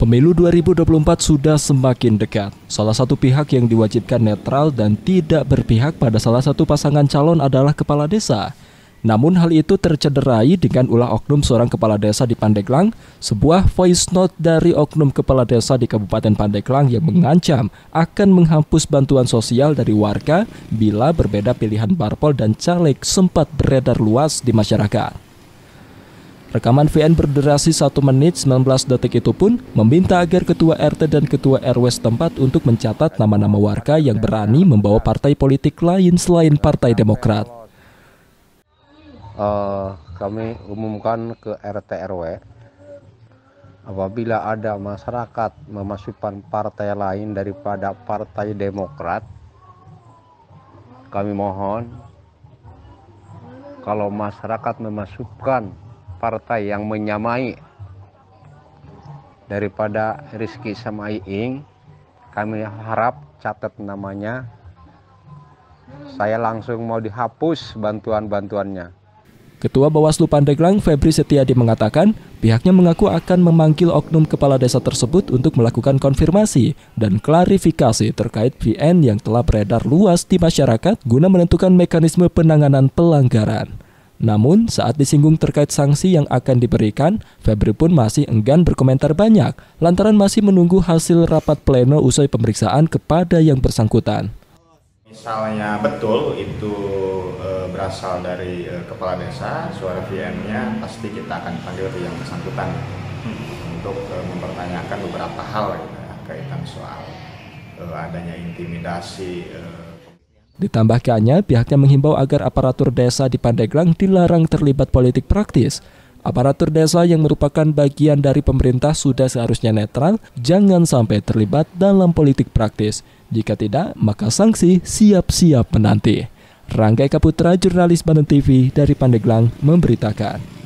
Pemilu 2024 sudah semakin dekat. Salah satu pihak yang diwajibkan netral dan tidak berpihak pada salah satu pasangan calon adalah kepala desa. Namun hal itu tercederai dengan ulah oknum seorang kepala desa di Pandeglang, sebuah voice note dari oknum kepala desa di Kabupaten Pandeglang yang mengancam akan menghapus bantuan sosial dari warga bila berbeda pilihan parpol dan caleg sempat beredar luas di masyarakat. Rekaman VN berdurasi 1 menit 19 detik itu pun meminta agar Ketua RT dan Ketua RW setempat untuk mencatat nama-nama warga yang berani membawa partai politik lain selain Partai Demokrat. Kami umumkan ke RT RW, apabila ada masyarakat memasukkan partai lain daripada Partai Demokrat, kami mohon kalau masyarakat memasukkan partai yang menyamai daripada Rizky sama Iing, kami harap catat namanya. Saya langsung mau dihapus bantuan-bantuannya. Ketua Bawaslu Pandeglang Febri Setiadi mengatakan pihaknya mengaku akan memanggil oknum kepala desa tersebut untuk melakukan konfirmasi dan klarifikasi terkait VN yang telah beredar luas di masyarakat guna menentukan mekanisme penanganan pelanggaran. Namun, saat disinggung terkait sanksi yang akan diberikan, Febri pun masih enggan berkomentar banyak, lantaran masih menunggu hasil rapat pleno usai pemeriksaan kepada yang bersangkutan. Misalnya betul itu berasal dari kepala desa, suara VN-nya pasti kita akan panggil yang bersangkutan untuk mempertanyakan beberapa hal kaitan soal adanya intimidasi. Ditambahkannya, pihaknya menghimbau agar aparatur desa di Pandeglang dilarang terlibat politik praktis. Aparatur desa yang merupakan bagian dari pemerintah sudah seharusnya netral, jangan sampai terlibat dalam politik praktis. Jika tidak, maka sanksi siap-siap menanti. Rangga Eka Putra, jurnalis Banten TV dari Pandeglang, memberitakan.